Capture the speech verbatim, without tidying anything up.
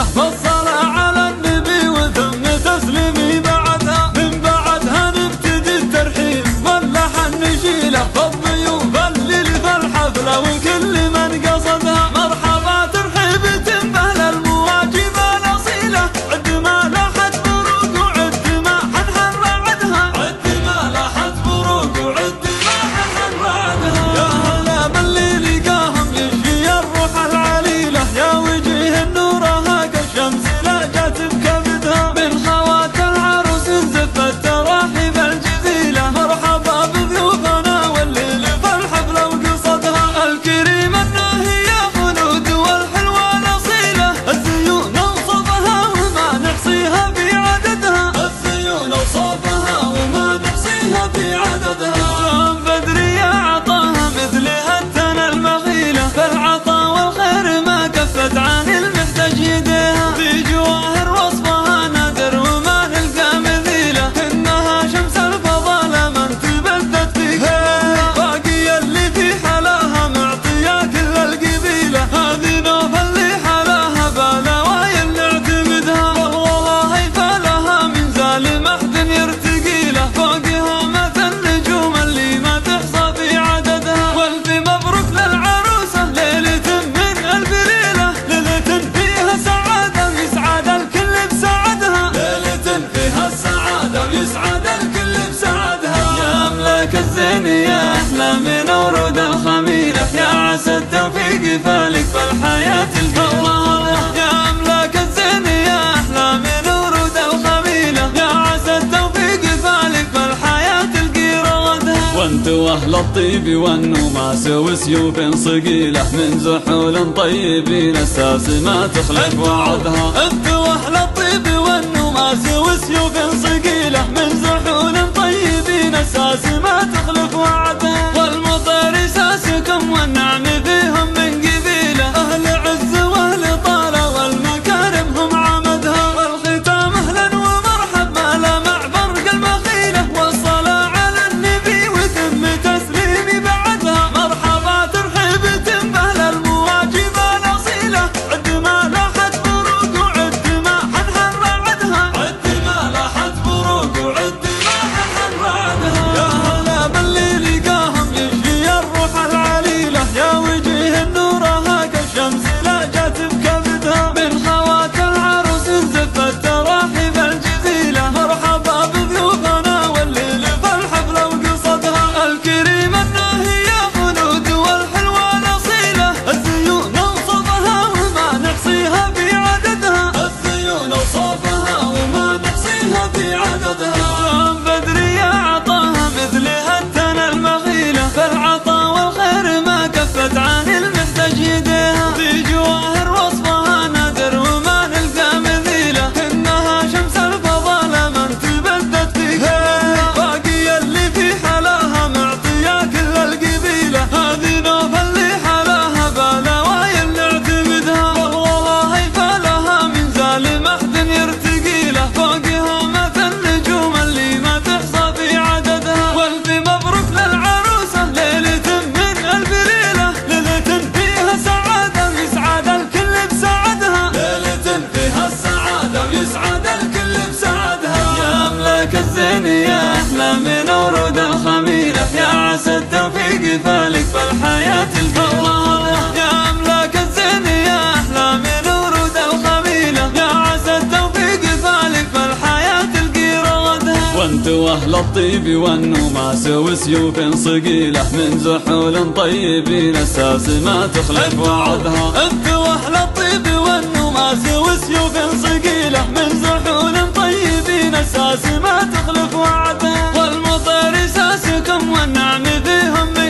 بالصلاة على النبي وثم تسليمي بعدها. من بعدها نبتدي الترحيب واللحن نشيله فالضيوف اللي في الحفلة وكل من قصدها. مرحبا ترحيب تنبه للمواجب الأصيلة. عد ما لاحت بروق وعد ما حنحن رعدها. عد ما لاحت بروق وعد ما حنحن رعدها. يا هلا باللي لقاهم يشفي الروح العليلة. يا وجه النورها كالشمس لا جات بكبدها. من خوات العروس زفت تراحيب الجزيلة. مرحبا بضيوفنا والليل في الحفلة وقصدها. الكريم الناهية خلود والحلوة الأصيلة. الزيون وصفها وما نحصيها في عددها. الزيون وصفها وما نحصيها في عددها. بدري عطاها مثلها التنا المغيلة. فالعطا والخير ما كفت عن المحتاج يديها. في جواهر وصفها نادر وما نلقى مثيلة. إنها شمس الفضالة من تبدت في قلبها. باقي اللي في حلاها معطية كل القبيلة. هذه نوف اللي حلاها بلاواي نعتمدها. والله فلها من زال محد يرتقي له. فوقها مثل نجوم اللي ما تحصى في عددها. والف مبروك للعروسة ليلة من ألف ليلة. ليلة فيها سعادة ويسعد الكل بسعدها. ليلة فيها السعادة ويسعد الكل بسعدها. يا أملاك الزين يا أحلى من ورود الخميلة. يا عسى التوفيق فالك فالحياة القوارة. يا أملاك الزين يا أحلى من ورود الخميلة. يا عسى التوفيق فالك فالحياة القيرادة. وانت واهل الطيب والنماس وسيوف صقيلة. من زحول طيبين الساس ما تخلف وعدها. انت واهل الطيب والنماس وسيوف صقيلة. من زحول طيبين الساس ما تخلف وعدها. والمطر ساسكم والنعم فيهم من قبيلة. اهل عز واهل طالة والمكارم هم عمدها. والختام اهلا ومرحب ما لا مع فرق المخيلة. والصلاة على النبي وتم تسليمي بعدها. مرحبا ترحيب تنبه للمواجب الأصيلة. عد ما لاحت بروق وعد ما حنحن رعدها. عد ما لاحت بروق وعد ما حنحن رعدها. يا هلا باللي لقاهم يشفي الروح العليلة. يا وجه النورها كالشمس لا جات بكبدها. من خوات العروس زفت تراحيب الجزيلة. مرحبا بضيوفنا والليل في الحفلة وقصدها. الكريم الناهية خلود والحلوة الأصيلة. الزيون وصفها وما نحصيها في عددها. الزيون وصفها وما نحصيها في عددها. بدري عطاها مثلها التنا المغيلة. فالعطا والخير ما كفت عن المحتاج يديها. في جواهر وصفها نادر وما نلقى مثيلة. إنها شمس الفضالة من تبدت في قلبها. باقي اللي في حلاها معطية كل القبيلة. هذه نوف اللي حلاها بلاواي نعتمدها. والله فلها من زال محد يرتقي له. فوقها مثل نجوم اللي ما تحصى في عددها. والف مبروك للعروسة ليلة من ألف ليلة. ليلة فيها سعادة ويسعد الكل بسعدها. ليلة فيها السعادة ويسعد الكل بسعدها. يا أملاك الزين يا أحلى من ورود الخميلة. يا عسى التوفيق فالك فالحياة القوارة. يا أملاك الزين يا أحلى من ورود الخميلة. يا عسى التوفيق فالك فالحياة القيرادة. وانت واهل الطيب والنماس وسيوف صقيلة. من زحول طيبين الساس ما تخلف وعدها. انت واهل الطيب والنماس وسيوف صقيلة. من زحول طيبين الساس ما تخلف وعدها. والمطر ساسكم والنعم فيهم